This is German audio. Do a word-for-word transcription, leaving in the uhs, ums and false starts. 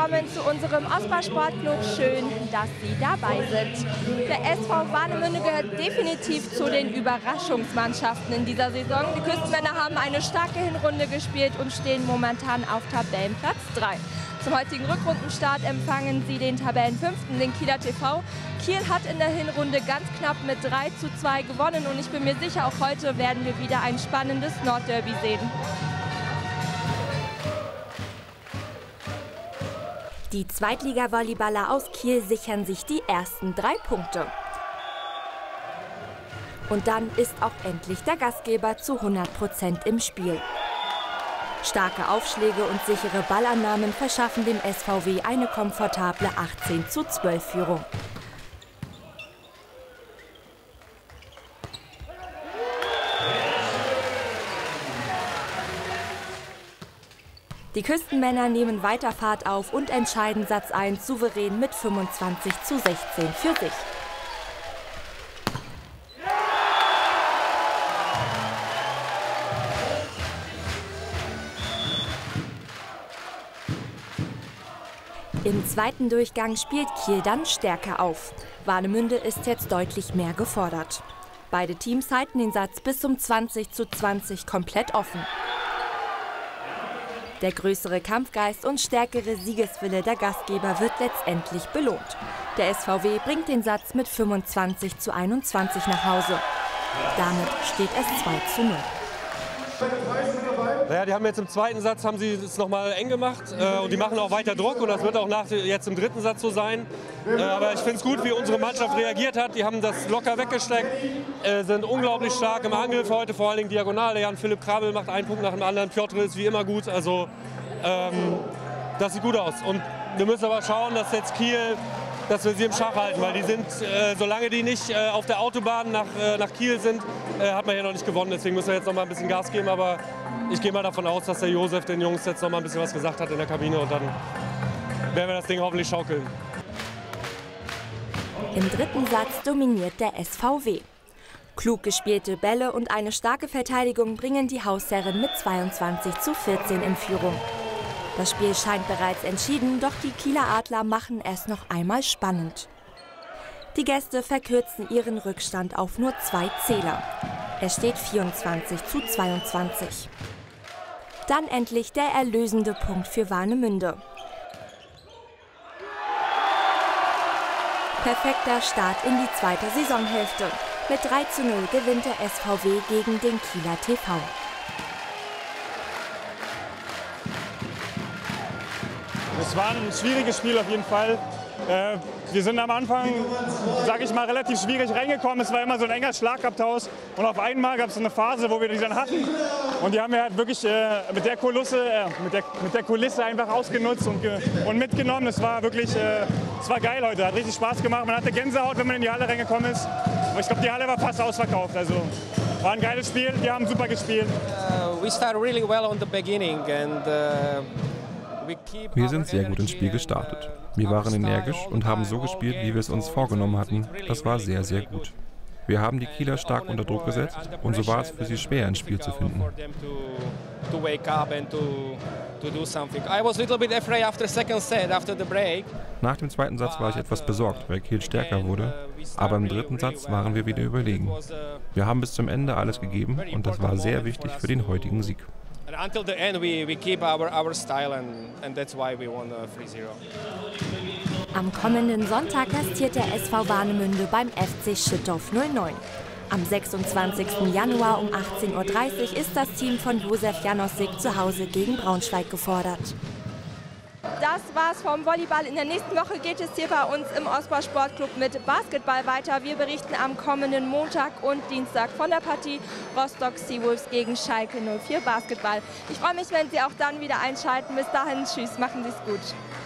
willkommen zu unserem Osper Sportclub. Schön, dass Sie dabei sind. Der S V Warnemünde gehört definitiv zu den Überraschungsmannschaften in dieser Saison. Die Küstenmänner haben eine starke Hinrunde gespielt und stehen momentan auf Tabellenplatz drei. Zum heutigen Rückrundenstart empfangen sie den Tabellenfünften, den Kieler T V. Kiel hat in der Hinrunde ganz knapp mit drei zu zwei gewonnen und ich bin mir sicher, auch heute werden wir wieder ein spannendes Nordderby sehen. Die Zweitliga-Volleyballer aus Kiel sichern sich die ersten drei Punkte. Und dann ist auch endlich der Gastgeber zu hundert Prozent im Spiel. Starke Aufschläge und sichere Ballannahmen verschaffen dem S V W eine komfortable achtzehn zu zwölf Führung. Die Küstenmänner nehmen weiter Fahrt auf und entscheiden Satz eins souverän mit fünfundzwanzig zu sechzehn für sich. Im zweiten Durchgang spielt Kiel dann stärker auf. Warnemünde ist jetzt deutlich mehr gefordert. Beide Teams halten den Satz bis zum zwanzig zu zwanzig komplett offen. Der größere Kampfgeist und stärkere Siegeswille der Gastgeber wird letztendlich belohnt. Der S V W bringt den Satz mit fünfundzwanzig zu einundzwanzig nach Hause. Damit steht es zwei zu null. Naja, die haben jetzt im zweiten Satz haben sie es noch mal eng gemacht äh, und die machen auch weiter Druck und das wird auch nach, jetzt im dritten Satz so sein. Äh, aber ich finde es gut, wie unsere Mannschaft reagiert hat. Die haben das locker weggesteckt, äh, sind unglaublich stark im Angriff heute, vor allen Dingen diagonal. Der Jan-Philipp Krabel macht einen Punkt nach dem anderen, Piotr ist wie immer gut. Also ähm, das sieht gut aus. Und wir müssen aber schauen, dass jetzt Kiel, dass wir sie im Schach halten, weil die sind, äh, solange die nicht äh, auf der Autobahn nach, äh, nach Kiel sind, äh, hat man hier noch nicht gewonnen. Deswegen müssen wir jetzt noch mal ein bisschen Gas geben. Aber ich gehe mal davon aus, dass der Josef den Jungs jetzt noch mal ein bisschen was gesagt hat in der Kabine und dann werden wir das Ding hoffentlich schaukeln. Im dritten Satz dominiert der S V W. Klug gespielte Bälle und eine starke Verteidigung bringen die Hausherren mit zweiundzwanzig zu vierzehn in Führung. Das Spiel scheint bereits entschieden, doch die Kieler Adler machen es noch einmal spannend. Die Gäste verkürzen ihren Rückstand auf nur zwei Zähler. Es steht vierundzwanzig zu zweiundzwanzig. Dann endlich der erlösende Punkt für Warnemünde. Perfekter Start in die zweite Saisonhälfte. Mit drei zu null gewinnt der S V W gegen den Kieler T V. Es war ein schwieriges Spiel auf jeden Fall. Äh, wir sind am Anfang, sage ich mal, relativ schwierig reingekommen. Es war immer so ein enger Schlagabtausch. Und auf einmal gab es so eine Phase, wo wir die dann hatten. Und die haben wir halt wirklich äh, mit, der Kulisse, äh, mit, der, mit der Kulisse einfach ausgenutzt und, und mitgenommen. Es war wirklich, äh, es war geil heute, hat richtig Spaß gemacht. Man hatte Gänsehaut, wenn man in die Halle reingekommen ist. Aber ich glaube, die Halle war fast ausverkauft. Also war ein geiles Spiel, die haben super gespielt. Uh, we started really well on the beginning and uh Wir sind sehr gut ins Spiel gestartet. Wir waren energisch und haben so gespielt, wie wir es uns vorgenommen hatten. Das war sehr, sehr gut. Wir haben die Kieler stark unter Druck gesetzt und so war es für sie schwer, ins Spiel zu finden. Nach dem zweiten Satz war ich etwas besorgt, weil Kiel stärker wurde, aber im dritten Satz waren wir wieder überlegen. Wir haben bis zum Ende alles gegeben und das war sehr wichtig für den heutigen Sieg. Until the end, we, we keep our, our style and, and that's why we won three zero. Am kommenden Sonntag gastiert der S V Warnemünde beim F C Schüttorf null neun. Am sechsundzwanzigsten Januar um achtzehn Uhr dreißig ist das Team von Josef Janossik zu Hause gegen Braunschweig gefordert. Das war's vom Volleyball. In der nächsten Woche geht es hier bei uns im Osper Sportclub mit Basketball weiter. Wir berichten am kommenden Montag und Dienstag von der Partie Rostock Seawolves gegen Schalke null vier Basketball. Ich freue mich, wenn Sie auch dann wieder einschalten. Bis dahin, tschüss, machen Sie es gut.